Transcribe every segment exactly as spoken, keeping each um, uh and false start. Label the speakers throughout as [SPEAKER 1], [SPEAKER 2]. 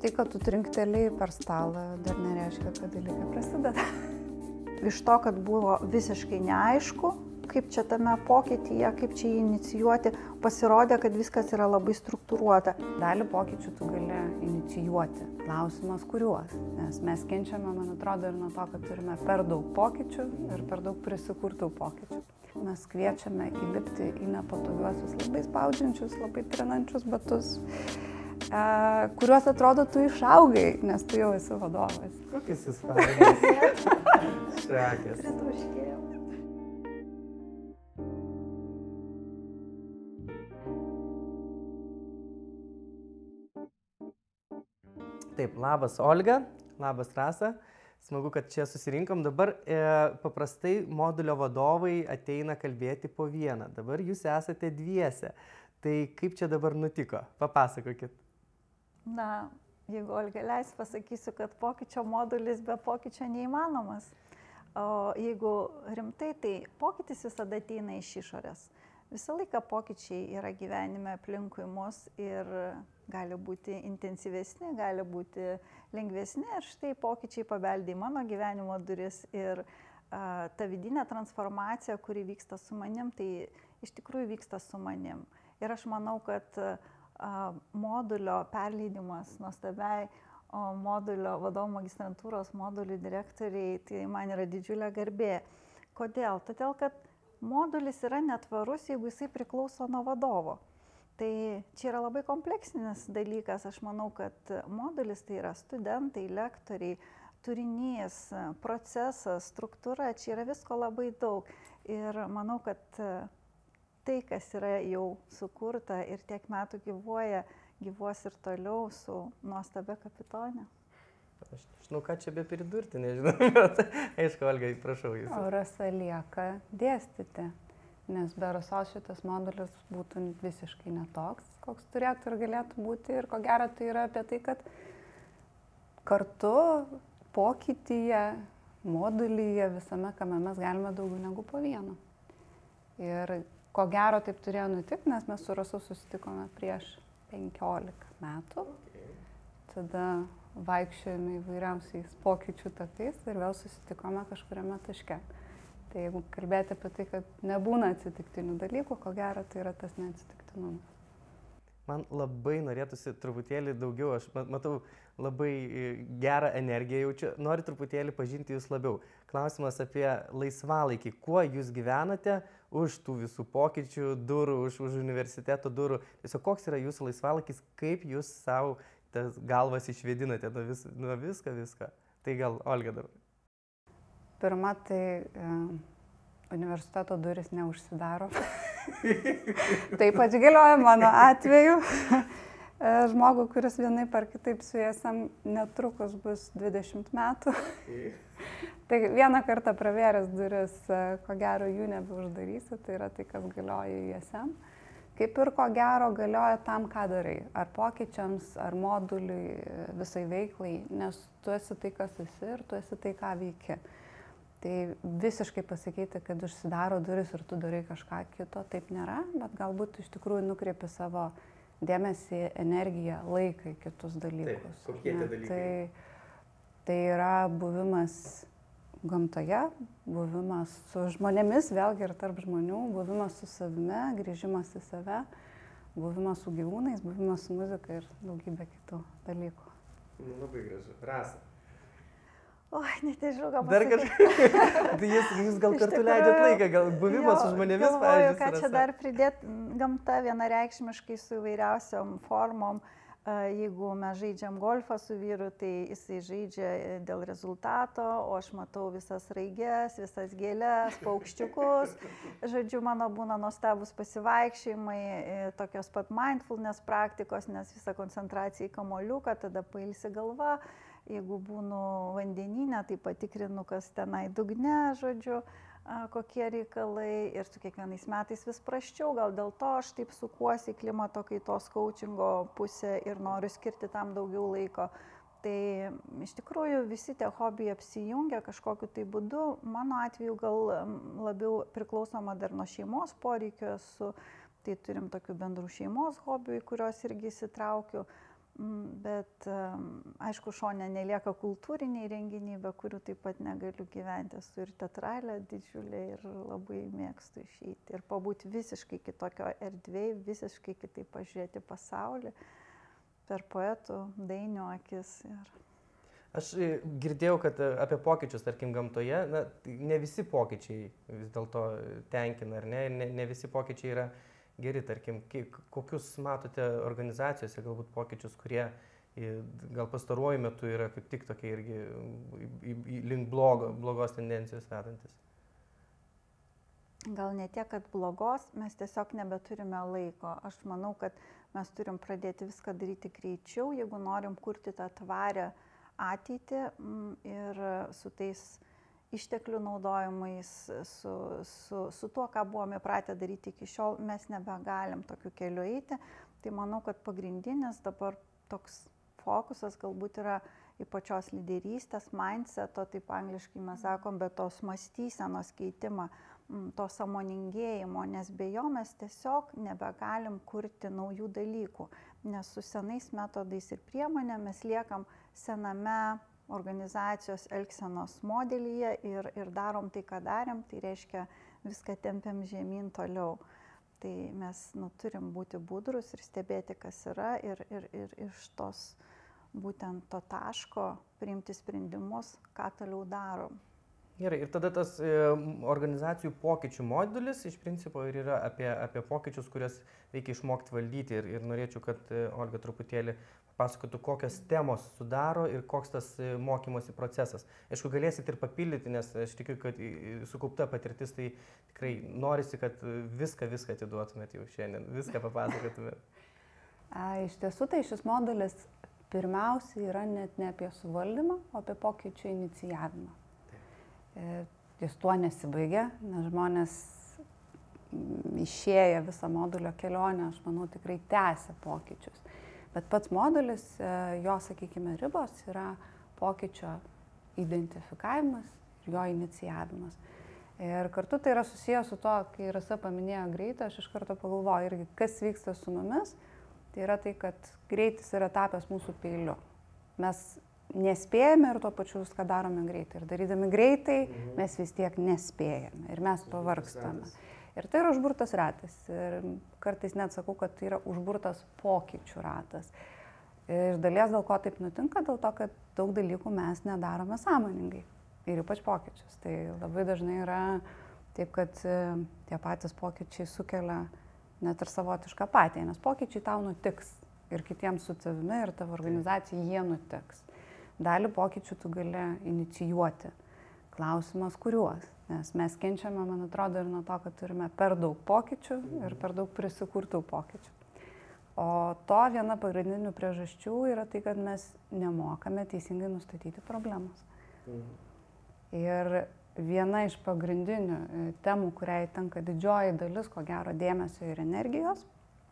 [SPEAKER 1] Tai, kad tu trinktelėjai per stalą, dar nereiškia, kad dalykai prasideda.
[SPEAKER 2] Iš to, kad buvo visiškai neaišku, kaip čia tame pokytyje, kaip čia jį inicijuoti, pasirodė, kad viskas yra labai struktūruota.
[SPEAKER 1] Dalį pokyčių tu gali inicijuoti. Klausimas kuriuos. Nes mes kenčiame, man atrodo, ir nuo to, kad turime per daug pokyčių ir per daug prisikurtų pokyčių. Mes kviečiame įlipti į nepatogiuosius, labai spaudžiančius, labai trinančius batus, e, kuriuos atrodo tu išaugai, nes tu jau esi vadovas.
[SPEAKER 3] Kokis jis fainas. Šakės.
[SPEAKER 2] Prituškėjau.
[SPEAKER 3] Taip, labas Olga, labas Rasa. Smagu, kad čia susirinkom. Dabar e, paprastai modulio vadovai ateina kalbėti po vieną. Dabar jūs esate dviese. Tai kaip čia dabar nutiko? Papasakokit.
[SPEAKER 2] Na, jeigu Olga leis, pasakysiu, kad pokyčio modulis be pokyčio neįmanomas. O jeigu rimtai, tai pokytis visada ateina iš išorės. Visą laiką pokyčiai yra gyvenime aplinkui mus ir gali būti intensyvesni, gali būti lengvesni. Ir štai pokyčiai pabeldė į mano gyvenimo duris ir a, ta vidinė transformacija, kuri vyksta su manim, tai iš tikrųjų vyksta su manim. Ir aš manau, kad a, modulio perleidimas nuostabiai o, modulio vadovų magistrantūros modulių direktoriai, tai man yra didžiulė garbė. Kodėl? Todėl, kad modulis yra netvarus, jeigu jisai priklauso nuo vadovo. Tai čia yra labai kompleksinis dalykas. Aš manau, kad modulis tai yra studentai, lektoriai, turinys, procesas, struktūra, čia yra visko labai daug. Ir manau, kad tai, kas yra jau sukurta ir tiek metų gyvuoja, gyvuos ir toliau su nuostabia kapitonė.
[SPEAKER 3] Aš žinau, ką čia be pridurti, nežinau, bet aišku, Olga, prašau jūsų.
[SPEAKER 1] O Rasa lieka dėstyti, nes be Rasos šitas modulis būtų visiškai netoks, koks turėtų ir galėtų būti. Ir ko gero tai yra apie tai, kad kartu pokytyje, modulyje, visame, kame mes galime daugiau negu po vieną. Ir ko gero taip turėjo nutikti, nes mes su Rasu susitikome prieš penkiolika metų. Tada vaikščiojame įvairiausiais pokyčių takais ir vėl susitikome kažkuriame taške. Tai jeigu kalbėti apie tai, kad nebūna atsitiktinių dalykų, ko gero tai yra tas neatsitiktinumas.
[SPEAKER 3] Man labai norėtųsi truputėlį daugiau, aš matau labai gerą energiją jaučiu, noriu truputėlį pažinti jūs labiau. Klausimas apie laisvalaikį. Kuo jūs gyvenate už tų visų pokyčių durų, už, už universiteto durų? Tiesiog koks yra jūsų laisvalaikis, kaip jūs savo tas galvas išvedinate nuo, vis, nuo visko, visko. Tai gal Olga dar.
[SPEAKER 1] Pirma, tai e, universiteto duris neužsidaro. Taip pat galioja mano atveju. Žmogų, kuris vienaip ar kitaip su esam netrukus bus dvidešimt metų. Tai vieną kartą pravėręs duris, ko gero jų nebeuždarysi, tai yra tai, kas galioja į esam. Kaip ir ko gero galioja tam, ką darai. Ar pokyčiams, ar moduliui, visai veiklai, nes tu esi tai, kas esi ir tu esi tai, ką veiki. Tai visiškai pasakyti, kad užsidaro duris ir tu darai kažką kito, taip nėra, bet galbūt iš tikrųjų nukreipi savo dėmesį, energiją, laiką į kitus dalykus.
[SPEAKER 3] Taip, kokie tie dalykai?
[SPEAKER 1] Tai, tai yra buvimas gamtoje, buvimas su žmonėmis, vėlgi ir tarp žmonių, buvimas su savimi, grįžimas į save, buvimas su gyvūnais, buvimas su muzika ir daugybė kitų dalykų.
[SPEAKER 3] Nu, labai gražu. Rasa.
[SPEAKER 2] Oi, net nežinau, ką
[SPEAKER 3] Dar
[SPEAKER 2] pasakyti.
[SPEAKER 3] kažkaip. Tai jūs, jūs gal kartu leidžiat laiką, gal buvimas su žmonėmis,
[SPEAKER 2] galvoju,
[SPEAKER 3] pavyzdžiui,
[SPEAKER 2] ką
[SPEAKER 3] Rasa.
[SPEAKER 2] čia dar pridėti. Gamta vienareikšmiškai su įvairiausiom formom. Jeigu mes žaidžiam golfą su vyru, tai jisai žaidžia dėl rezultato, o aš matau visas raigės, visas gėlės, paukščiukus. Žodžiu, mano būna nuostabus pasivaikščiojimai, tokios pat mindfulness praktikos, nes visa koncentracija į kamuoliuką, tada pailsi galva. Jeigu būnu vandenyne, tai patikrinu, kas tenai dugne, žodžiu, kokie reikalai. Ir su kiekvienais metais vis prasčiau, gal dėl to aš taip sukuosi į klimato kaitos coachingo pusę ir noriu skirti tam daugiau laiko. Tai iš tikrųjų visi tie hobiai apsijungia kažkokiu tai būdu. Mano atveju gal labiau priklausoma dar nuo šeimos poreikio esu. Tai turim tokių bendrų šeimos hobių, į kuriuos irgi įsitraukiu. Bet aišku, šone nelieka kultūriniai renginiai, be kurių taip pat negaliu gyventi. Esu ir teatralė didžiulė ir labai mėgstu išeiti. Ir pabūti visiškai kitokio erdvėje, visiškai kitaip pažiūrėti pasaulį per poetų, dainių akis. Ir...
[SPEAKER 3] Aš girdėjau, kad apie pokyčius, tarkim, gamtoje, na, ne visi pokyčiai vis dėlto tenkina, ar ne? ne, ne visi pokyčiai yra geri, tarkim, kiek, kokius matote organizacijose galbūt pokyčius, kurie gal pastaruoju metu yra kaip tik tokie irgi į, į, į link blogo, blogos tendencijos vedantis?
[SPEAKER 2] Gal ne tiek, kad blogos, mes tiesiog nebeturime laiko. Aš manau, kad mes turim pradėti viską daryti greičiau, jeigu norim kurti tą tvarę ateitį ir su tais išteklių naudojimais, su, su, su tuo, ką buvome įpratę daryti iki šiol, mes nebegalim tokiu keliu eiti. Tai manau, kad pagrindinis dabar toks fokusas galbūt yra į pačios lyderystės, mindseto, taip angliškai mes sakom, bet tos mąstysenos keitimą, to sąmoningėjimo, nes be jo mes tiesiog nebegalim kurti naujų dalykų, nes su senais metodais ir priemonėmis liekam sename organizacijos elgsenos modelyje ir, ir darom tai, ką darėm, tai reiškia viską tempiam žemyn toliau. Tai mes nu, turim būti budrus ir stebėti, kas yra ir, ir, ir iš tos būtent to taško priimti sprendimus, ką toliau darom.
[SPEAKER 3] Gerai, ir tada tas e, organizacijų pokyčių modelis iš principo ir yra apie, apie pokyčius, kurias reikia išmokti valdyti. Ir, ir norėčiau, kad e, Olga truputėlį pasakotų, kokios temos sudaro ir koks tas e, mokymosi procesas. Aišku, galėsit ir papildyti, nes aš tikiu, kad sukaupta patirtis, tai tikrai norisi, kad viską, viską atiduotumėt jau šiandien, viską papasakotumėt.
[SPEAKER 1] A, iš tiesų, tai šis modelis pirmiausia yra net ne apie suvaldymą, o apie pokyčių inicijavimą. Jis tuo nesibaigia, nes žmonės išėję visą modulio kelionę, aš manau, tikrai tęsia pokyčius. Bet pats modulis, jo, sakykime, ribos yra pokyčio identifikavimas ir jo inicijavimas. Ir kartu tai yra susijęs su to, kai Rasa paminėjo greitį, aš iš karto pagalvoju irgi, kas vyksta su mumis, tai yra tai, kad greitis yra tapęs mūsų peiliu. Mes nespėjame ir tuo pačiu viską darome greitai. Ir darydami greitai mes vis tiek nespėjame ir mes pavargstame. Ir tai yra užburtas ratas. Ir kartais net sakau, kad tai yra užburtas pokyčių ratas. Ir dalies dėl ko taip nutinka, dėl to, kad daug dalykų mes nedarome sąmoningai. Ir ypač pokyčius. Tai labai dažnai yra taip, kad tie patys pokyčiai sukelia net ir savotišką apatiją, nes pokyčiai tau nutiks. Ir kitiems su tavimi ir tavo organizacijai jie nutiks. Dalį pokyčių tu gali inicijuoti. Klausimas kuriuos. Nes mes kenčiame, man atrodo, ir nuo to, kad turime per daug pokyčių ir per daug prisikurtų pokyčių. O to viena pagrindinių priežasčių yra tai, kad mes nemokame teisingai nustatyti problemas. Mhm. Ir viena iš pagrindinių temų, kuriai tenka didžioji dalis, ko gero, dėmesio ir energijos,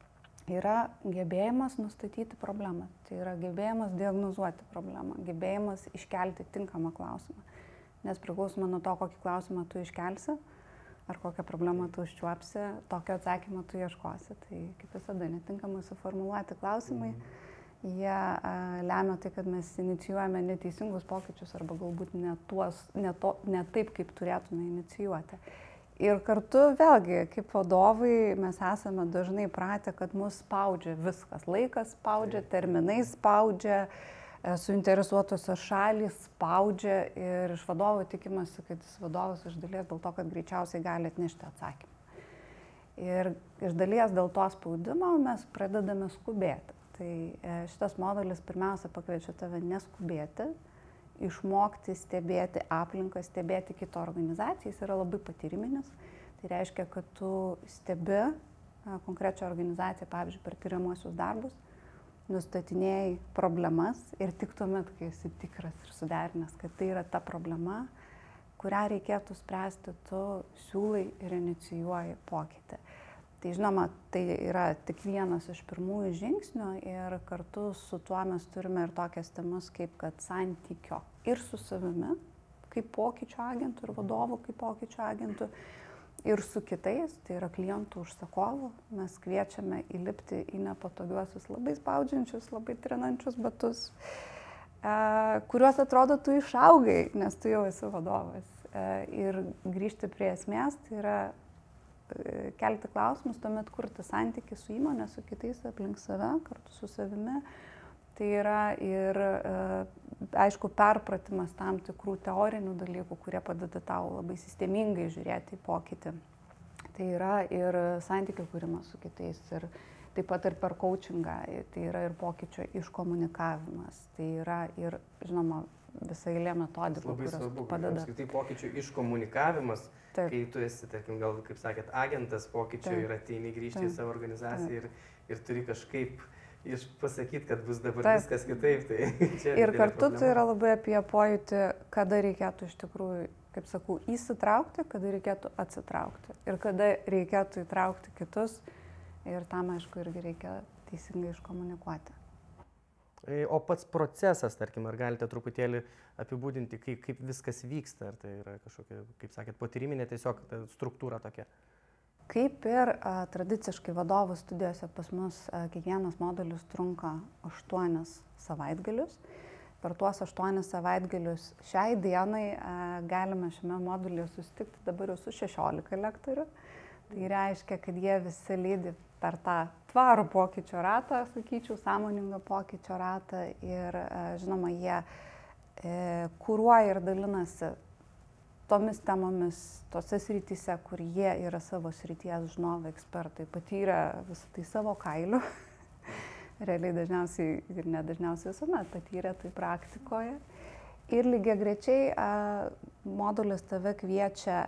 [SPEAKER 1] yra gebėjimas nustatyti problemą. Tai yra gebėjimas diagnozuoti problemą, gebėjimas iškelti tinkamą klausimą. Nes priklausomai nuo to, kokį klausimą tu iškelsi, ar kokią problemą tu užčiuopsi, tokio atsakymą tu ieškosi. Tai kaip visada, netinkamai suformuluoti klausimai, jie a, lemia tai, kad mes inicijuojame neteisingus pokyčius arba galbūt ne, tuos, ne, to, ne taip, kaip turėtume inicijuoti. Ir kartu vėlgi, kaip vadovai, mes esame dažnai pratę, kad mus spaudžia viskas. Laikas spaudžia, terminai spaudžia, suinteresuotosios šalys spaudžia ir iš vadovo tikimasi, kad jis vadovas iš dalies dėl to, kad greičiausiai gali atnešti atsakymą. Ir iš dalies dėl to spaudimo mes pradedame skubėti. Tai šitas modelis pirmiausia pakviečia tave neskubėti, išmokti stebėti aplinką, stebėti kito organizaciją, jis yra labai patyriminis. Tai reiškia, kad tu stebi konkrečią organizaciją, pavyzdžiui, per tyriamuosius darbus, nustatinėjai problemas ir tik tuomet, kai esi tikras ir suderinęs, kad tai yra ta problema, kurią reikėtų spręsti, tu siūlai ir inicijuoji pokytį. Tai žinoma, tai yra tik vienas iš pirmųjų žingsnių ir kartu su tuo mes turime ir tokias temas kaip kad santykio ir su savimi, kaip pokyčio agentų ir vadovų kaip pokyčio agentų, ir su kitais, tai yra klientų užsakovų. Mes kviečiame įlipti į nepatogiuosius, labai spaudžiančius, labai trinančius batus, kuriuos atrodo tu išaugai, nes tu jau esi vadovas. Ir grįžti prie esmės, tai yra kelti klausimus, tuomet kurti santykį su įmonė, su kitais aplink save, kartu su savimi. Tai yra ir, aišku, perpratimas tam tikrų teorinių dalykų, kurie padeda tau labai sistemingai žiūrėti į pokytį. Tai yra ir santykių kūrimas su kitais, ir taip pat ir per coachingą, tai yra ir pokyčio iškomunikavimas, tai yra ir, žinoma, visai eilė metodikų, kurios padeda.
[SPEAKER 3] Apskritai pokyčių iškomunikavimas, Taip. Kai tu esi, tarkim, gal, kaip sakėt, agentas pokyčio Taip. Ir ateini grįžti Taip. Į savo organizaciją ir, ir turi kažkaip iš pasakyti, kad bus dabar Taip. Viskas kitaip. Tai čia
[SPEAKER 1] ir kartu problema. Tai yra labai apie pojūtį, kada reikėtų iš tikrųjų, kaip sakau, įsitraukti, kada reikėtų atsitraukti ir kada reikėtų įtraukti kitus ir tam, aišku, irgi reikia teisingai iškomunikuoti.
[SPEAKER 3] O pats procesas, tarkim, ar galite truputėlį apibūdinti, kaip, kaip viskas vyksta, ar tai yra kažkokia, kaip sakėt, patyriminė tiesiog struktūra tokia?
[SPEAKER 1] Kaip ir a, tradiciškai vadovų studijose pas mus a, kiekvienas modulis trunka aštuonis savaitgalius. Per tuos aštuonis savaitgalius šiai dienai a, galime šiame modulyje susitikti dabar jau su šešiolika lektorių. Tai reiškia, kad jie visi lydi per tą tvarų pokyčio ratą, sakyčiau, sąmoningą pokyčio ratą ir, žinoma, jie e, kuruoja ir dalinasi tomis temomis, tose srityse, kur jie yra savo srities žinovai, ekspertai, patyrę visą tai savo kailiu. Realiai dažniausiai ir nedažniausiai visuomet patyrę tai praktikoje. Ir lygiagrečiai modulis tave kviečia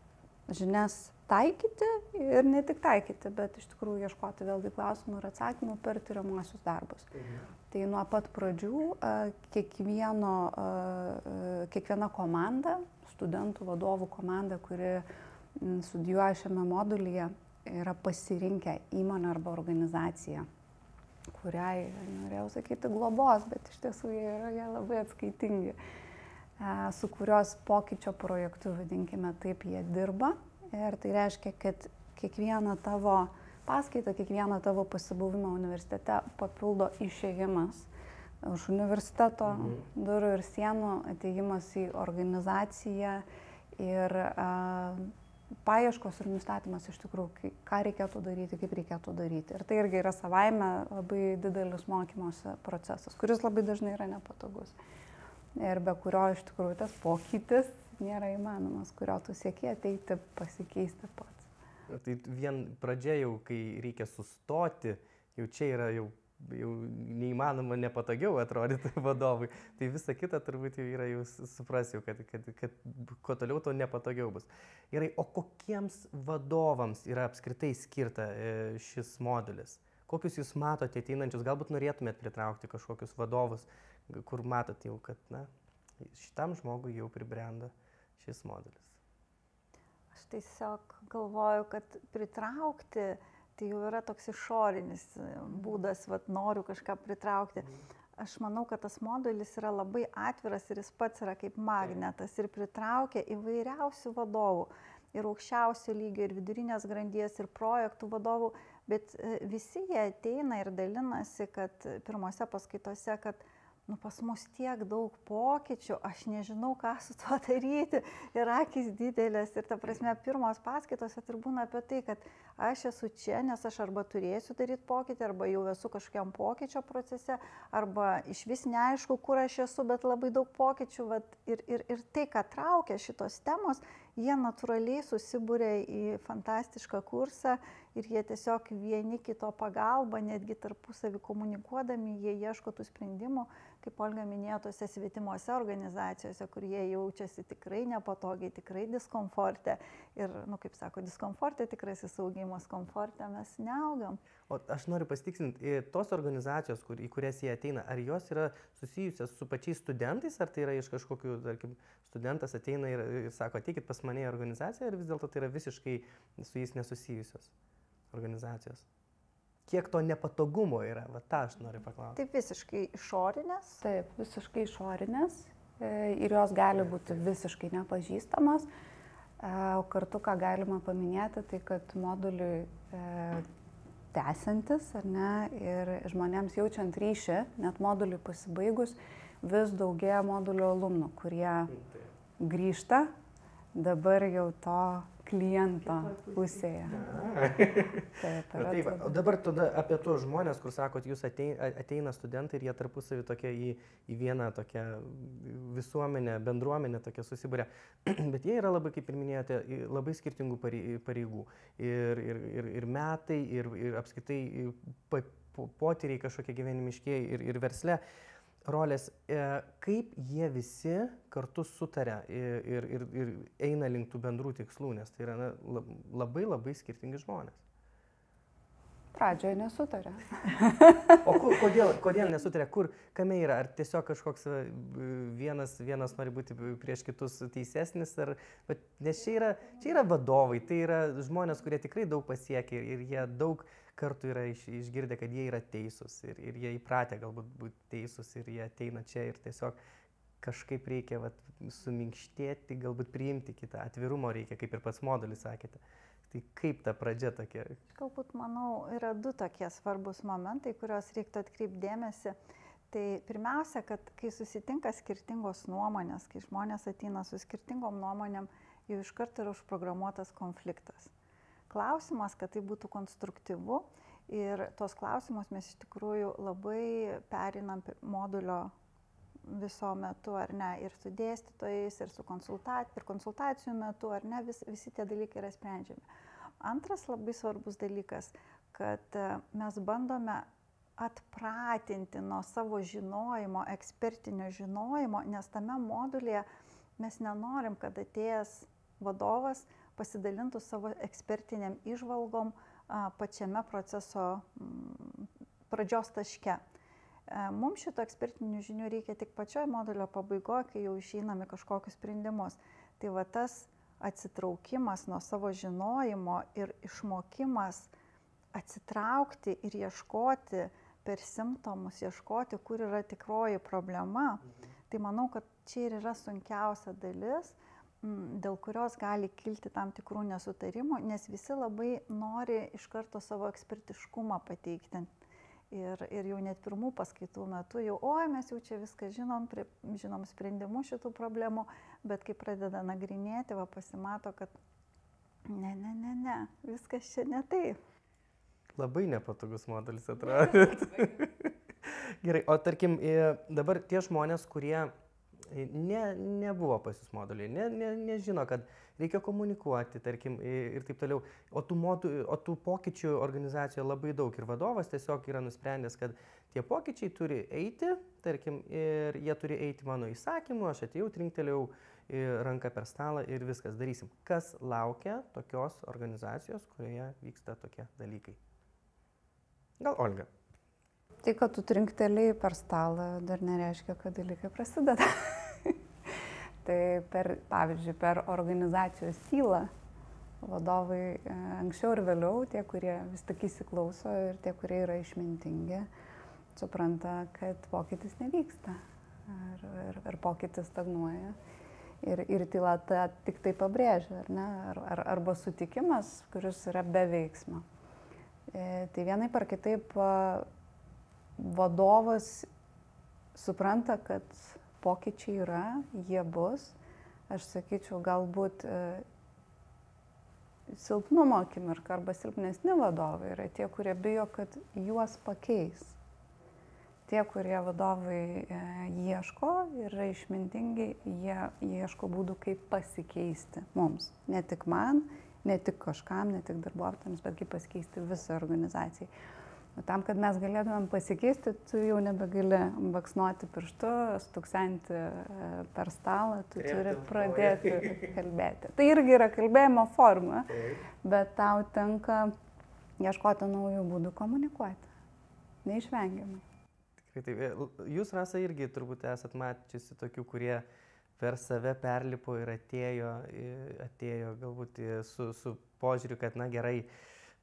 [SPEAKER 1] žinias taikyti ir ne tik taikyti, bet iš tikrųjų ieškoti vėlgi klausimų ir atsakymų per tyriamuosius darbus. Mhm. Tai nuo pat pradžių kiekvieno, kiekviena komanda, studentų vadovų komanda, kuri studijuoja šiame modulyje, yra pasirinkę įmonę arba organizaciją, kuriai, norėjau sakyti, globos, bet iš tiesų jie yra jie labai atskaitingi, su kurios pokyčio projektu, vadinkime taip, jie dirba. Ir tai reiškia, kad kiekvieną tavo paskaitą, kiekvieną tavo pasibuvimą universitete papildo išėjimas už universiteto mhm. durų ir sienų, atėjimas į organizaciją ir a, paieškos ir nustatymas iš tikrųjų, ką reikėtų daryti, kaip reikėtų daryti. Ir tai irgi yra savaime labai didelis mokymosi procesas, kuris labai dažnai yra nepatogus. Ir be kurio iš tikrųjų tas pokytis nėra įmanomas, kurio tu sieki ateiti, pasikeisti pats.
[SPEAKER 3] Tai vien pradžia jau, kai reikia sustoti, jau čia yra jau, jau neįmanoma nepatogiau atrodyti vadovui. Tai visa kita turbūt jau yra, jau suprasiu, kad, kad, kad kuo toliau, to nepatogiau bus. Gerai, o kokiems vadovams yra apskritai skirta šis modulis? Kokius jūs matote ateinančius, galbūt norėtumėt pritraukti kažkokius vadovus, kur matot jau, kad na, šitam žmogui jau pribrendo šis modelis?
[SPEAKER 2] Aš tiesiog galvoju, kad pritraukti tai jau yra toks išorinis būdas, vat, noriu kažką pritraukti. Aš manau, kad tas modelis yra labai atviras ir jis pats yra kaip magnetas ir pritraukia įvairiausių vadovų, ir aukščiausio lygio, ir vidurinės grandies, ir projektų vadovų, bet visi jie ateina ir dalinasi, kad pirmose paskaitose, kad nu, pas mus tiek daug pokyčių, aš nežinau, ką su tuo daryti, ir akys didelės, ir ta prasme, pirmos paskaitose ir būna apie tai, kad aš esu čia, nes aš arba turėsiu daryti pokytį, arba jau esu kažkokiam pokyčio procese, arba iš vis neaišku, kur aš esu, bet labai daug pokyčių, vat, ir, ir, ir tai, ką traukia šitos temos, jie natūraliai susibūrė į fantastišką kursą ir jie tiesiog vieni kito pagalba, netgi tarpusavį komunikuodami, jie ieško tų sprendimų, kaip Olga minėjo, tose svetimuose organizacijose, kur jie jaučiasi tikrai nepatogiai, tikrai diskomforte. Ir, nu, kaip sako, diskomforte tikrasis augimas, komforte mes neaugam.
[SPEAKER 3] O aš noriu pasitikslinti, tos organizacijos, kur, į kurias jie ateina, ar jos yra susijusios su pačiais studentais, ar tai yra iš kažkokių, tarkim, studentas ateina ir, ir sako, ateikit pas mane į organizaciją, ir vis dėlto tai yra visiškai su jais nesusijusios organizacijos? Kiek to nepatogumo yra? Va, tą aš noriu paklausti.
[SPEAKER 2] Taip, visiškai išorinės?
[SPEAKER 1] Taip, visiškai išorinės ir jos gali būti visiškai nepažįstamas. O kartu, ką galima paminėti, tai kad moduliui e, tęsiantis, ar ne, ir žmonėms jaučiant ryšį, net moduliui pasibaigus, vis daugėja modulio alumnų, kurie grįžta dabar jau to kliento pusėje.
[SPEAKER 3] Taip, taip. O dabar tada apie tuos žmonės, kur sakot, jūs ateina, ateina studentai ir jie tarpusavį tokia į, į vieną tokią visuomenę, bendruomenę tokia susibūrė. Bet jie yra labai, kaip ir minėjote, labai skirtingų pareigų. Ir, ir, ir, ir metai, ir, ir apskaitai potyriai kažkokie gyvenimiškiai ir, ir versle. Rolės, kaip jie visi kartu sutarė ir, ir, ir eina link tų bendrų tikslų, nes tai yra na, labai labai skirtingi žmonės.
[SPEAKER 1] Pradžioje nesutarė.
[SPEAKER 3] O kodėl, kodėl nesutarė? Kur, kame yra? Ar tiesiog kažkoks vienas, vienas nori būti prieš kitus teisesnis? Ar, bet, nes čia yra, čia yra vadovai, tai yra žmonės, kurie tikrai daug pasiekia ir, ir jie daug kartų yra iš, išgirdę, kad jie yra teisūs ir, ir jie įpratę galbūt būti teisūs ir jie ateina čia ir tiesiog kažkaip reikia vat, suminkštėti, galbūt priimti kitą, atvirumo reikia, kaip ir pats modulis sakėte. Tai kaip ta pradžia tokia?
[SPEAKER 2] Galbūt, manau, yra du tokie svarbus momentai, kuriuos reiktų atkreipti dėmesį. Tai pirmiausia, kad kai susitinka skirtingos nuomonės, kai žmonės ateina su skirtingom nuomonėm, jau iš karto yra užprogramuotas konfliktas. Klausimas, kad tai būtų konstruktyvu ir tos klausimus mes iš tikrųjų labai perinam modulio viso metu, ar ne, ir su dėstytojais, ir su konsultacijų, ir konsultacijų metu, ar ne, vis, visi tie dalykai yra sprendžiami. Antras labai svarbus dalykas, kad mes bandome atpratinti nuo savo žinojimo, ekspertinio žinojimo, nes tame modulyje mes nenorim, kad atėjęs vadovas pasidalintų savo ekspertiniam įžvalgom a, pačiame proceso m, pradžios taške. E, mums šito ekspertinių žinių reikia tik pačioj modulio pabaigoje, kai jau išeiname kažkokius sprendimus. Tai va tas atsitraukimas nuo savo žinojimo ir išmokimas atsitraukti ir ieškoti per simptomus, ieškoti, kur yra tikroji problema, tai manau, kad čia ir yra sunkiausia dalis, dėl kurios gali kilti tam tikrų nesutarimų, nes visi labai nori iš karto savo ekspertiškumą pateikti. Ir, ir jau net pirmų paskaitų metu jau, oi, mes jau čia viską žinom, prie, žinom sprendimus šitų problemų, bet kai pradeda nagrinėti, va pasimato, kad ne, ne, ne, ne, viskas čia ne taip.
[SPEAKER 3] Labai nepatogus modelis atrodo. Gerai, o tarkim, dabar tie žmonės, kurie Ne, nebuvo pas jūs moduliai, ne, ne, nežino, kad reikia komunikuoti, tarkim, ir taip toliau. O tų, modu, o tų pokyčių organizacijoje labai daug ir vadovas tiesiog yra nusprendęs, kad tie pokyčiai turi eiti, tarkim, ir jie turi eiti mano įsakymu, aš atėjau, trinktelėjau ranką per stalą ir viskas darysim. Kas laukia tokios organizacijos, kurioje vyksta tokie dalykai? Gal Olga?
[SPEAKER 1] Tai, kad tu trinktelėjai per stalą, dar nereiškia, kad dalykai prasideda. Tai per, pavyzdžiui, per organizacijos tylą vadovai anksčiau ir vėliau, tie, kurie vis tik įsiklauso ir tie, kurie yra išmintingi, supranta, kad pokytis nevyksta ir, ir, ir pokytis stagnuoja. Ir, ir tyla tą tik tai pabrėžia, ar ne? Ar, ar, arba sutikimas, kuris yra be veiksmo. E, tai vienaip ar kitaip vadovas supranta, kad pokyčiai yra, jie bus. Aš sakyčiau, galbūt e, silpnumo akimirka arba silpnesni vadovai yra tie, kurie bijo, kad juos pakeis. Tie, kurie vadovai e, ieško, yra išmintingi, jie ieško būdų, kaip pasikeisti mums. Ne tik man, ne tik kažkam, ne tik darbuotojams, bet kaip pasikeisti visą organizaciją. O tam, kad mes galėtumėm pasikeisti, tu jau nebegali baksnuoti pirštu, stuksenti per stalą, tu turi pradėti kalbėti. Tai irgi yra kalbėjimo forma, bet tau tenka ieškoti naujų būdų komunikuoti. Neišvengiamai.
[SPEAKER 3] Tikrai taip. Jūs, Rasa, irgi turbūt esat mačiusi tokių, kurie per save perlipo ir atėjo, atėjo galbūt su, su požiūriu, kad na gerai,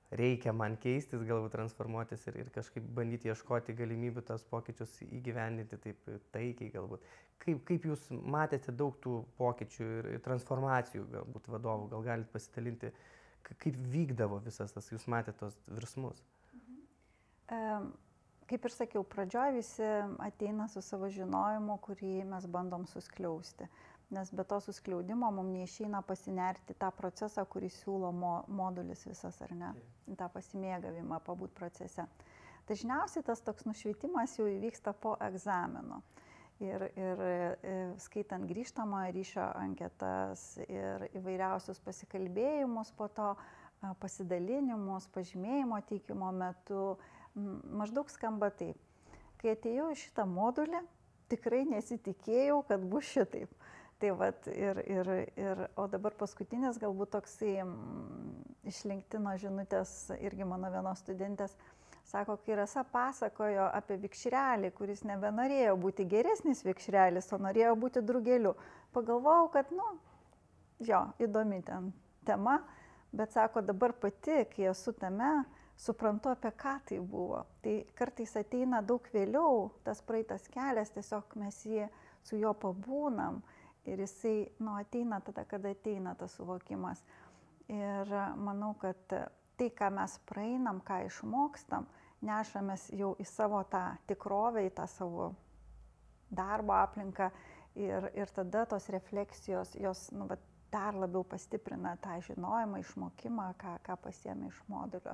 [SPEAKER 3] reikia man keistis, galbūt transformuotis ir, ir kažkaip bandyti ieškoti galimybių tos pokyčius įgyvendinti taip taikiai galbūt. Kaip, kaip jūs matėte daug tų pokyčių ir transformacijų galbūt vadovų, gal galite pasidalinti, kaip vykdavo visas tas, jūs matėte tos virsmus?
[SPEAKER 2] Mhm. Um. Kaip ir sakiau, pradžioje visi ateina su savo žinojimu, kurį mes bandom suskliausti. Nes be to suskliaudimo mums neišeina pasinerti tą procesą, kurį siūlo mo, modulis visas, ar ne? tą pasimėgavimą pabūt procese. Dažniausiai tas toks nušvietimas jau įvyksta po egzamino. Ir, ir skaitant grįžtamojo ryšio anketas ir įvairiausius pasikalbėjimus po to, pasidalinimus, pažymėjimo teikimo metu, maždaug skamba taip. Kai atėjau į šitą modulį, tikrai nesitikėjau, kad bus šitaip. Tai vat, ir, ir, ir, o dabar paskutinis galbūt toksai iš LinkedIno žinutės irgi mano vienos studentės, sako, kai Rasa pasakojo apie vikšrelį, kuris nebenorėjo būti geresnis vikšrelis, o norėjo būti drugeliu. Pagalvojau, kad, nu, jo, įdomi ten tema, bet sako, dabar pati, kai esu tame, suprantu, apie ką tai buvo. Tai kartais ateina daug vėliau, tas praeitas kelias, tiesiog mes jį su juo pabūnam ir jisai, nu, ateina tada, kada ateina tas suvokimas. Ir manau, kad tai, ką mes praeinam, ką išmokstam, nešamės jau į savo tą tikrovę, į tą savo darbo aplinką ir, ir tada tos refleksijos, jos nu, bet, dar labiau pastiprina tą žinojimą, išmokimą, ką, ką pasiėmė iš modulio.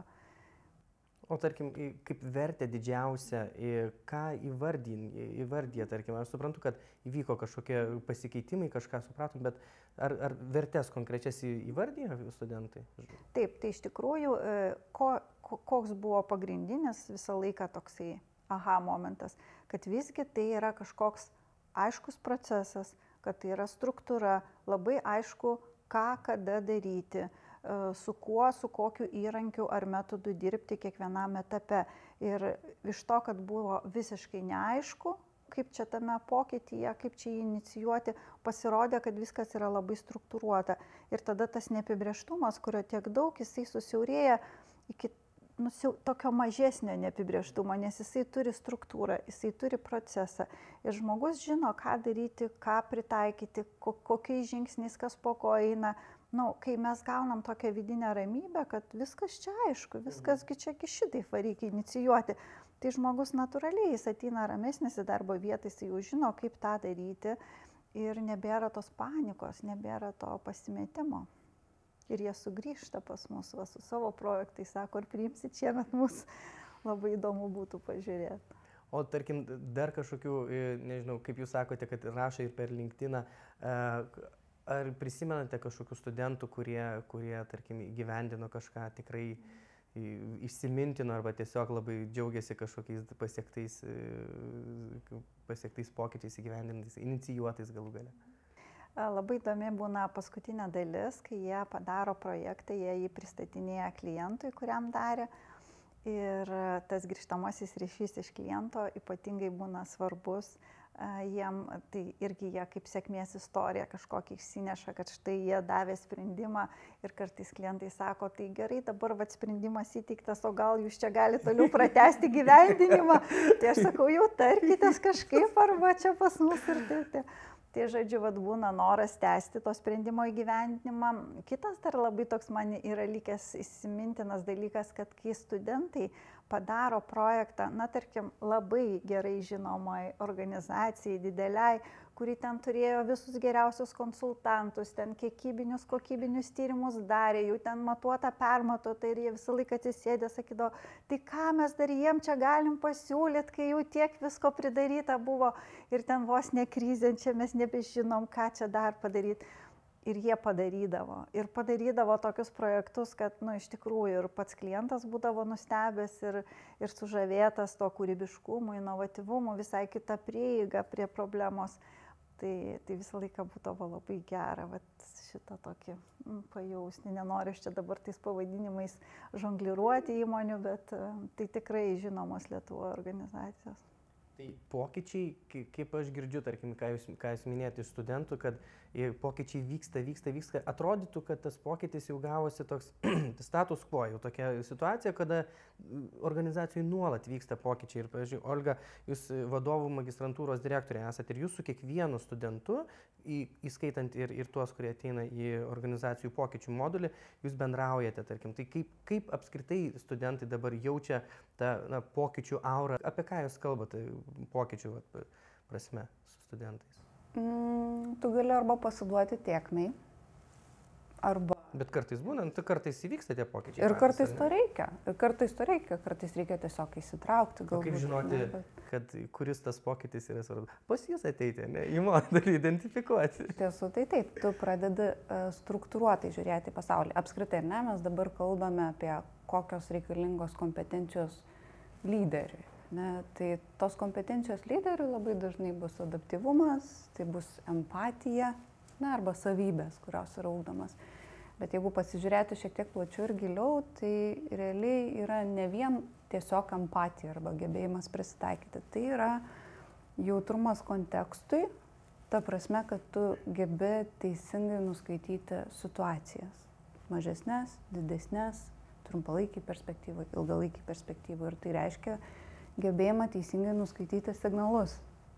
[SPEAKER 3] O tarkim, kaip vertė didžiausia, ką įvardyje, tarkim, aš suprantu, kad įvyko kažkokie pasikeitimai, kažką supratom, bet ar, ar vertės konkrečias įvardyje studentai?
[SPEAKER 2] Taip, tai iš tikrųjų, ko, koks buvo pagrindinis visą laiką toksai aha momentas, kad visgi tai yra kažkoks aiškus procesas, kad tai yra struktūra, labai aišku, ką, kada daryti, su kuo, su kokiu įrankiu ar metodu dirbti kiekvienam etape. Ir iš to, kad buvo visiškai neaišku, kaip čia tame pokytyje, kaip čia jį inicijuoti, pasirodė, kad viskas yra labai struktūruota. Ir tada tas neapibrėžtumas, kurio tiek daug, jisai susiaurėja iki nu, tokio mažesnio neapibrėžtumo, nes jisai turi struktūrą, jisai turi procesą. Ir žmogus žino, ką daryti, ką pritaikyti, kokiais žingsniais, kas po ko eina. Nu, kai mes gaunam tokią vidinę ramybę, kad viskas čia aišku, viskasgi čia šitaip reikia inicijuoti, tai žmogus natūraliai, jis ateina ramesnis į darbo vietą, jis jau žino, kaip tą daryti ir nebėra tos panikos, nebėra to pasimetimo. Ir jie sugrįžta pas mus va, su savo projektais, sako, ar priimsit šiemet mus, labai įdomu būtų pažiūrėti.
[SPEAKER 3] O tarkim, dar kažkokių, nežinau, kaip jūs sakote, kad rašo ir per LinkedIną, ar prisimenate kažkokių studentų, kurie, kurie tarkim, įgyvendino kažką tikrai įsimintino arba tiesiog labai džiaugiasi kažkokiais pasiektais, pasiektais pokyčiais įgyvendintais, inicijuotais galų gale?
[SPEAKER 2] Labai įdomi būna paskutinė dalis, kai jie padaro projektą, jie jį pristatinėja klientui, kuriam darė. Ir tas grįžtamasis ryšys iš kliento ypatingai būna svarbus. Jiem tai irgi jie kaip sėkmės istorija kažkokį išsineša, kad štai jie davė sprendimą ir kartais klientai sako, tai gerai, dabar vat sprendimas įteiktas, o gal jūs čia galite toliau pratęsti gyvendinimą. Tai aš sakau, jau tarkitės kažkaip arba čia pas mus ir tai. tai. Tai žodžiu, vat būna noras tęsti to sprendimo įgyvendinimą. Kitas dar labai toks man yra likęs įsimintinas dalykas, kad kai studentai padaro projektą, na tarkim, labai gerai žinomai organizacijai, dideliai, kuri ten turėjo visus geriausius konsultantus, ten kiekybinius, kokybinius tyrimus darė, jau ten matuota, permatuota ir jie visą laiką atsisėdė, sakydavo, tai ką mes dar jiem čia galim pasiūlyti, kai jau tiek visko pridaryta buvo ir ten vos ne krizė, čia mes nebežinom, ką čia dar padaryti. Ir jie padarydavo. Ir padarydavo tokius projektus, kad, nu, iš tikrųjų ir pats klientas būdavo nustebęs ir, ir sužavėtas to kūrybiškumu, inovatyvumu, visai kita prieiga prie problemos. Tai, tai visą laiką būdavo labai gera, vat šitą tokį m, pajausti. Nenoriu čia dabar tais pavadinimais žongliruoti įmonių, bet tai tikrai žinomos Lietuvoje organizacijos.
[SPEAKER 3] Tai Tai pokyčiai, kaip aš girdžiu, tarkim, ką jūs, ką jūs minėjote iš studentų, kad pokyčiai vyksta, vyksta, vyksta, atrodytų, kad tas pokytis jau gavosi toks status quo, jau tokia situacija, kada organizacijai nuolat vyksta pokyčiai. Ir, pavyzdžiui, Olga, jūs vadovų magistrantūros direktorė esate ir jūs su kiekvienu studentu, į, įskaitant ir, ir tuos, kurie ateina į organizacijų pokyčių modulį, jūs bendraujate, tarkim. Tai kaip, kaip apskritai studentai dabar jaučia tą na, pokyčių aurą, apie ką jūs kalbate pokyčių vat, prasme su studentais?
[SPEAKER 1] Mm, tu gali arba pasiduoti tiekmei, arba...
[SPEAKER 3] Bet kartais būnant, kartais įvyksta tie pokyčiai.
[SPEAKER 1] Ir kartais to reikia, ir kartais to reikia, kartais reikia tiesiog įsitraukti.
[SPEAKER 3] Galbūt, kaip žinoti, ne, bet... kad kuris tas pokytis yra svarbus? Pas jūs ateiti, ne, į modelį identifikuoti.
[SPEAKER 1] Tiesų, tai taip, tu pradedi uh, struktūruotai žiūrėti į pasaulį. Apskritai, ne, mes dabar kalbame apie kokios reikalingos kompetencijos lyderiui. Ne, tai tos kompetencijos lyderių labai dažnai bus adaptyvumas, tai bus empatija, ne, arba savybės, kurios yra ugdomas. Bet jeigu pasižiūrėti šiek tiek plačiau ir giliau, tai realiai yra ne vien tiesiog empatija arba gebėjimas prisitaikyti. Tai yra jautrumas kontekstui, ta prasme, kad tu gebi teisingai nuskaityti situacijas. Mažesnės, didesnės, trumpalaikį perspektyvą, ilgalaikį perspektyvą. Ir tai reiškia gebėjimą teisingai nuskaityti signalus.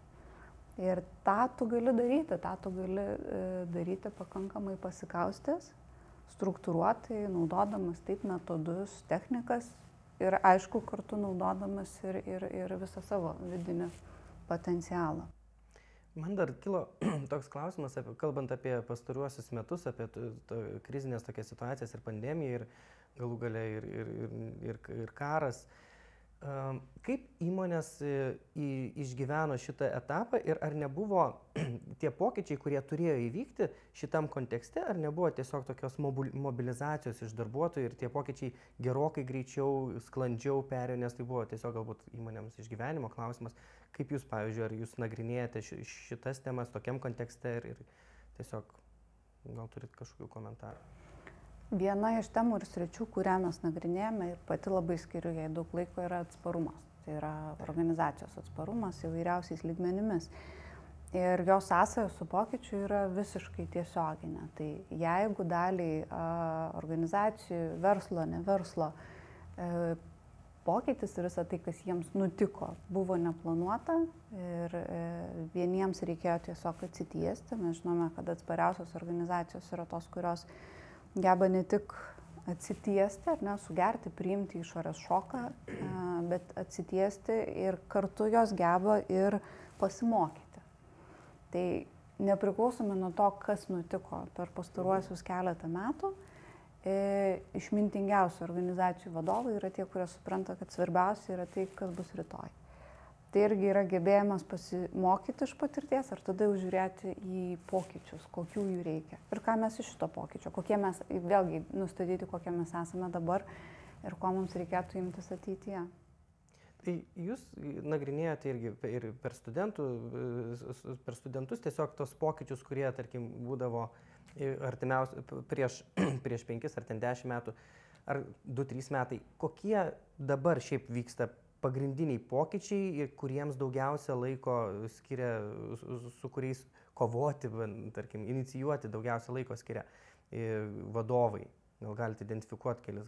[SPEAKER 1] Ir tą tu gali daryti, tą tu gali e, daryti pakankamai pasikaustęs, struktūruotai, naudodamas taip metodus, technikas ir aišku kartu naudodamas ir, ir, ir visą savo vidinį potencialą.
[SPEAKER 3] Man dar kilo toks klausimas, apie, kalbant apie pastaruosius metus, apie to, to, krizinės tokias situacijas ir pandemiją ir galų gale ir, ir, ir, ir, ir karas. Kaip įmonės išgyveno šitą etapą ir ar nebuvo tie pokyčiai, kurie turėjo įvykti šitam kontekste, ar nebuvo tiesiog tokios mobilizacijos iš darbuotojų ir tie pokyčiai gerokai greičiau, sklandžiau perėjo, nes tai buvo tiesiog galbūt įmonėms išgyvenimo klausimas. Kaip jūs, pavyzdžiui, ar jūs nagrinėjate šitas temas tokiam kontekste ir, ir tiesiog gal turit kažkokių komentarų?
[SPEAKER 1] Viena iš temų ir sričių, kurią mes nagrinėjame ir pati labai skiriu jai daug laiko, yra atsparumas. Tai yra organizacijos atsparumas įvairiausiais lygmenimis. Ir jos sąsaja su pokyčiu yra visiškai tiesioginė. Tai jeigu daliai a, organizacijų, verslo, ne verslo, e, pokytis ir visą tai, kas jiems nutiko, buvo neplanuota ir e, vieniems reikėjo tiesiog atsitiesti. Mes žinome, kad atspariausios organizacijos yra tos, kurios geba ne tik atsitiesti, ar ne, sugerti, priimti išorės šoką, bet atsitiesti ir kartu jos geba ir pasimokyti. Tai nepriklausomai nuo to, kas nutiko per pastaruosius keletą metų, išmintingiausių organizacijų vadovai yra tie, kurie supranta, kad svarbiausia yra tai, kas bus rytoj. Tai irgi yra gebėjimas pasimokyti iš patirties ir tada jau žiūrėti į pokyčius, kokių jų reikia. Ir ką mes iš šito pokyčio, kokie mes, vėlgi nustatyti, kokie mes esame dabar ir ko mums reikėtų imtis ateityje.
[SPEAKER 3] Tai jūs nagrinėjate irgi ir per, studentų, per studentus tiesiog tos pokyčius, kurie, tarkim, būdavo artimiausi prieš, prieš penkis ar ten dešimt metų, ar du, trys metai. Kokie dabar šiaip vyksta pagrindiniai pokyčiai, kuriems daugiausia laiko skiria, su kuriais kovoti, tarkim, inicijuoti daugiausia laiko skiria vadovai? Gal galite identifikuoti kelis?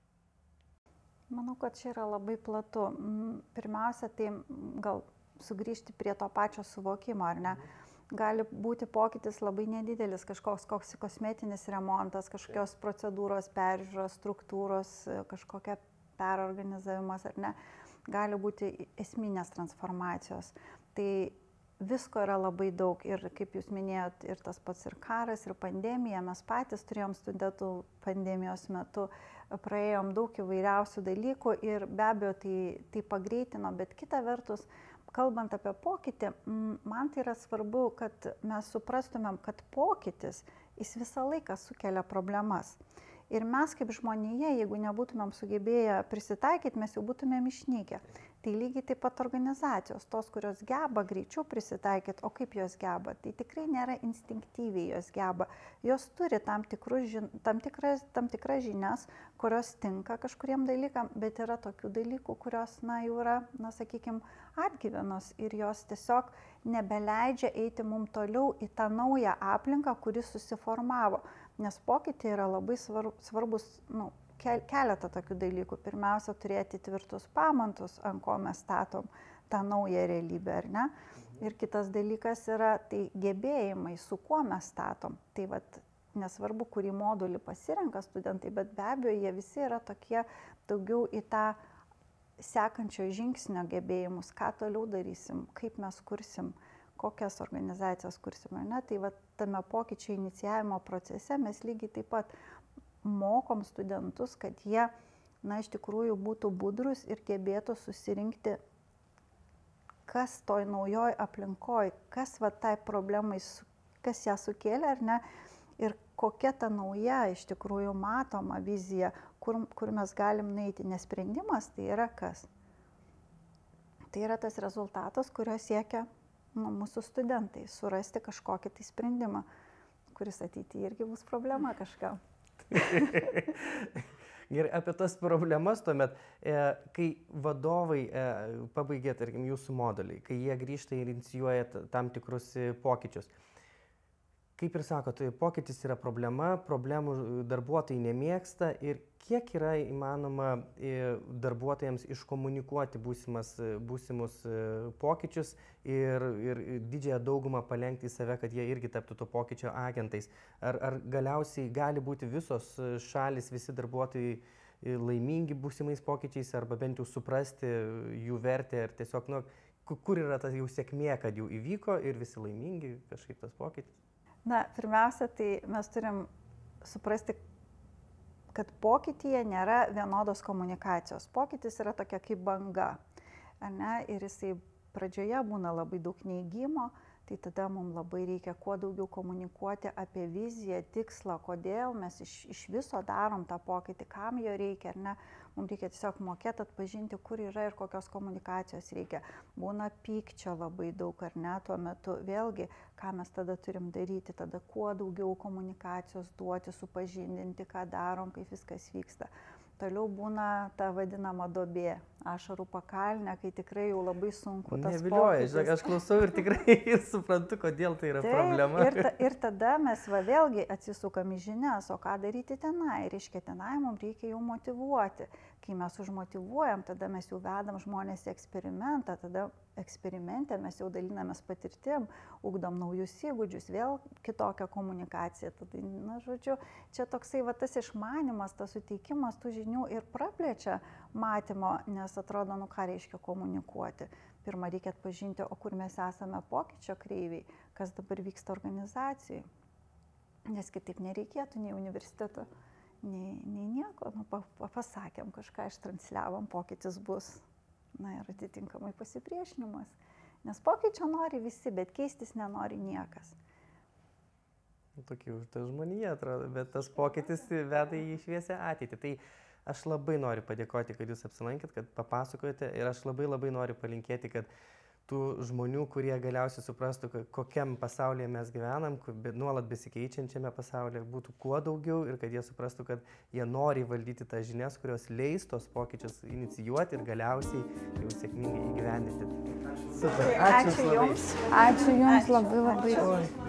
[SPEAKER 2] Manau, kad čia yra labai platu. Pirmiausia, tai gal sugrįžti prie to pačio suvokimo, ar ne? Gali būti pokytis labai nedidelis, kažkoks koks kosmetinis remontas, kažkokios procedūros peržiūros, struktūros, kažkokia perorganizavimas, ar ne? Gali būti esminės transformacijos. Tai visko yra labai daug ir, kaip jūs minėjot, ir tas pats ir karas, ir pandemija. Mes patys turėjom studentų pandemijos metu, praėjom daug įvairiausių dalykų ir be abejo tai, tai pagreitino, bet kita vertus, kalbant apie pokytį, man tai yra svarbu, kad mes suprastumėm, kad pokytis, jis visą laiką sukelia problemas. Ir mes kaip žmonija, jeigu nebūtumėm sugebėję prisitaikyti, mes jau būtumėm išnykę. Tai lygiai taip pat organizacijos, tos, kurios geba greičiau prisitaikyti, o kaip jos geba, tai tikrai nėra instinktyviai jos geba. Jos turi tam, tikrus, tam, tikras, tam tikras žinias, kurios tinka kažkuriem dalykam, bet yra tokių dalykų, kurios, na, jau yra, na, sakykime, atgyvenos ir jos tiesiog nebeleidžia eiti mums toliau į tą naują aplinką, kuri susiformavo. Nes pokyčiai yra labai svarbus, nu, keletą tokių dalykų. Pirmiausia, turėti tvirtus pamatus, ant ko mes statom tą naują realybę, ar ne? Ir kitas dalykas yra tai gebėjimai, su kuo mes statom. Tai vat, nesvarbu, kurį modulį pasirenka studentai, bet be abejo, jie visi yra tokie daugiau į tą sekančio žingsnio gebėjimus, ką toliau darysim, kaip mes kursim, kokias organizacijas kursim, ar ne? Tai vat, tame pokyčio inicijavimo procese mes lygiai taip pat mokom studentus, kad jie, na, iš tikrųjų būtų budrus ir gebėtų susirinkti, kas toj naujoj aplinkoj, kas va tai problemai, kas ją sukėlė, ar ne, ir kokia ta nauja, iš tikrųjų, matoma vizija, kur, kur mes galim nueiti, nes sprendimas tai yra kas? Tai yra tas rezultatas, kurio siekia, nu, mūsų studentai, surasti kažkokį tai sprendimą, kuris ateityje irgi bus problema kažkam.
[SPEAKER 3] Ir apie tas problemas tuomet, e, kai vadovai e, pabaigė, tarkim, jūsų modeliai, kai jie grįžta ir inicijuoja tam tikrus pokyčius, kaip ir sako, tai pokytis yra problema, problemų darbuotojai nemėgsta ir kiek yra įmanoma darbuotojams iškomunikuoti būsimas, būsimus pokyčius ir, ir didžiąją daugumą palenkti į save, kad jie irgi taptų to pokyčio agentais. Ar, ar galiausiai gali būti visos šalis, visi darbuotojai laimingi būsimais pokyčiais arba bent jau suprasti jų vertę ir tiesiog, nu, kur yra ta jau sėkmė, kad jau įvyko ir visi laimingi kažkaip tas pokytis?
[SPEAKER 2] Na, pirmiausia, tai mes turim suprasti, kad pokytyje nėra vienodos komunikacijos. Pokytis yra tokia kaip banga, ar ne? Ir jisai pradžioje būna labai daug neigimo, tai tada mums labai reikia kuo daugiau komunikuoti apie viziją, tikslą, kodėl mes iš, iš viso darom tą pokytį, kam jo reikia, ar ne? Mums reikia tiesiog mokėti atpažinti, kur yra ir kokios komunikacijos reikia. Būna pykčio labai daug, ar ne, tuo metu. Vėlgi, ką mes tada turim daryti, tada kuo daugiau komunikacijos duoti, supažindinti, ką darom, kaip viskas vyksta. Toliau būna ta vadinama duobė, ašarų pakalnė, kai tikrai jau labai sunku tas
[SPEAKER 3] Nevilioja, žinok, aš klausau ir tikrai suprantu, kodėl tai yra
[SPEAKER 2] Taip,
[SPEAKER 3] problema.
[SPEAKER 2] Ir, ta, ir tada mes va vėlgi atsisukam į žinias, o ką daryti tenai. Reiškia, tenai mums reikia jau motyvuoti. Kai mes užmotyvuojam, tada mes jau vedam žmonės į eksperimentą, tada eksperimente mes jau dalinamės patirtim, ugdom naujus įgūdžius, vėl kitokią komunikaciją. Tada, na, žodžiu, čia toksai va tas išmanimas, tas suteikimas tų žinių ir praplečia matymo, nes atrodo, nu ką reiškia komunikuoti. Pirmą reikia atpažinti, o kur mes esame pokyčio kreiviai, kas dabar vyksta organizacijai. Nes kitaip nereikėtų nei universiteto, nei, nei nieko. Nu, pa, pa, pasakėm kažką, ištransliavom, pokytis bus. Na ir atitinkamai pasipriešinimas. Nes pokyčio nori visi, bet keistis nenori niekas.
[SPEAKER 3] Tokia užta žmonija atrodo, bet tas pokytis veda į šviesią ateitį. Tai aš labai noriu padėkoti, kad jūs apsilankėt, kad papasakojate ir aš labai labai noriu palinkėti, kad tų žmonių, kurie galiausiai suprastų, kokiam pasaulyje mes gyvenam, nuolat besikeičiančiame pasaulyje, būtų kuo daugiau ir kad jie suprastų, kad jie nori valdyti tas žinias, kurios leis tos pokyčius inicijuoti ir galiausiai jau sėkmingai įgyvendinti. Super.
[SPEAKER 2] Ačiū, Ačiū Jums.
[SPEAKER 1] Ačiū Jums labai labai.
[SPEAKER 3] Oi.